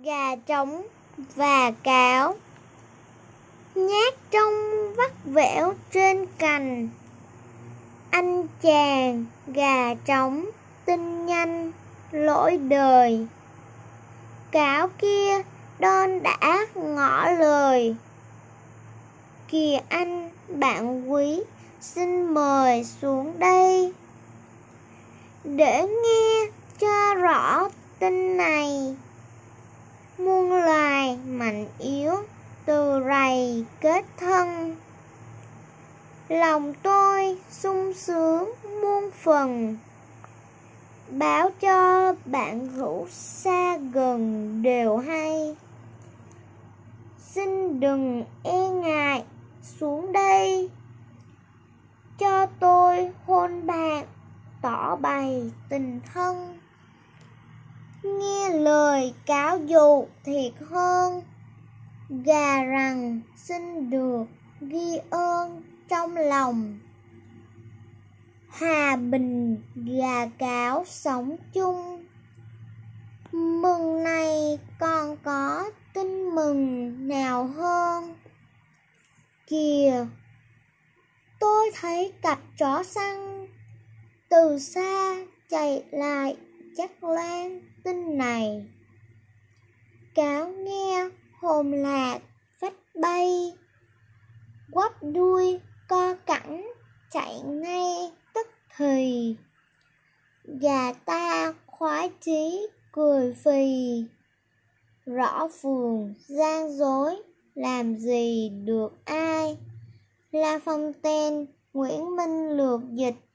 Gà trống và cáo. Nhát trong vắt vẻo trên cành, anh chàng gà trống tinh nhanh lỗi đời. Cáo kia đon đã ngỏ lời, kìa anh bạn quý, xin mời xuống đây để nghe cho rõ tin này. Muôn loài mạnh yếu từ rầy kết thân, lòng tôi sung sướng muôn phần. Báo cho bạn hữu xa gần đều hay, xin đừng e ngại xuống đây, cho tôi hôn bạn tỏ bày tình thân. Nghe lời cáo dụ thiệt hơn, gà rằng xin được ghi ơn trong lòng. Hòa bình gà cáo sống chung, mừng này còn có tin mừng nào hơn. Kìa, tôi thấy cặp chó săn từ xa chạy lại chắc lan tin này. Cáo nghe hồn lạc phách bay, quắp đuôi co cẳng chạy ngay tức thì. Gà ta khoái chí cười phì, rõ phường gian dối làm gì được ai. La Phong Tên, Nguyễn Minh lược dịch.